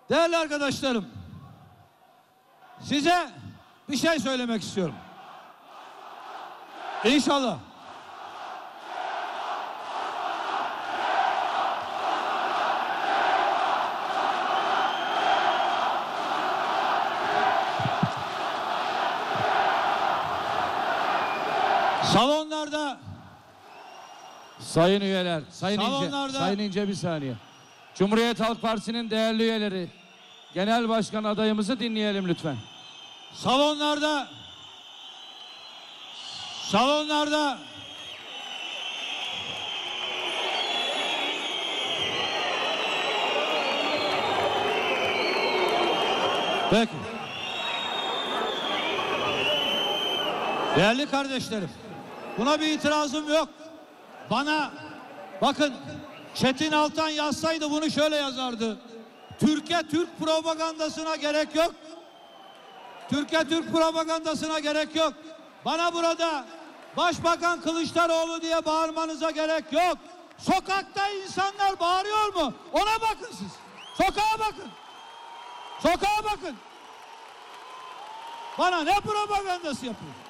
Değerli arkadaşlarım, size bir şey söylemek istiyorum. İnşallah. Salonlarda, sayın üyeler, salonlarda, Sayın İnce bir saniye. Cumhuriyet Halk Partisi'nin değerli üyeleri, genel başkan adayımızı dinleyelim lütfen. salonlarda peki. Değerli kardeşlerim, buna bir itirazım yok. Bana bakın, Çetin Altan yazsaydı bunu şöyle yazardı: Türkiye Türk propagandasına gerek yok. Türkiye Türk propagandasına gerek yok. Bana burada Başbakan Kılıçdaroğlu diye bağırmanıza gerek yok. Sokakta insanlar bağırıyor mu? Ona bakın siz. Sokağa bakın. Sokağa bakın. Bana ne propagandası yapıyor?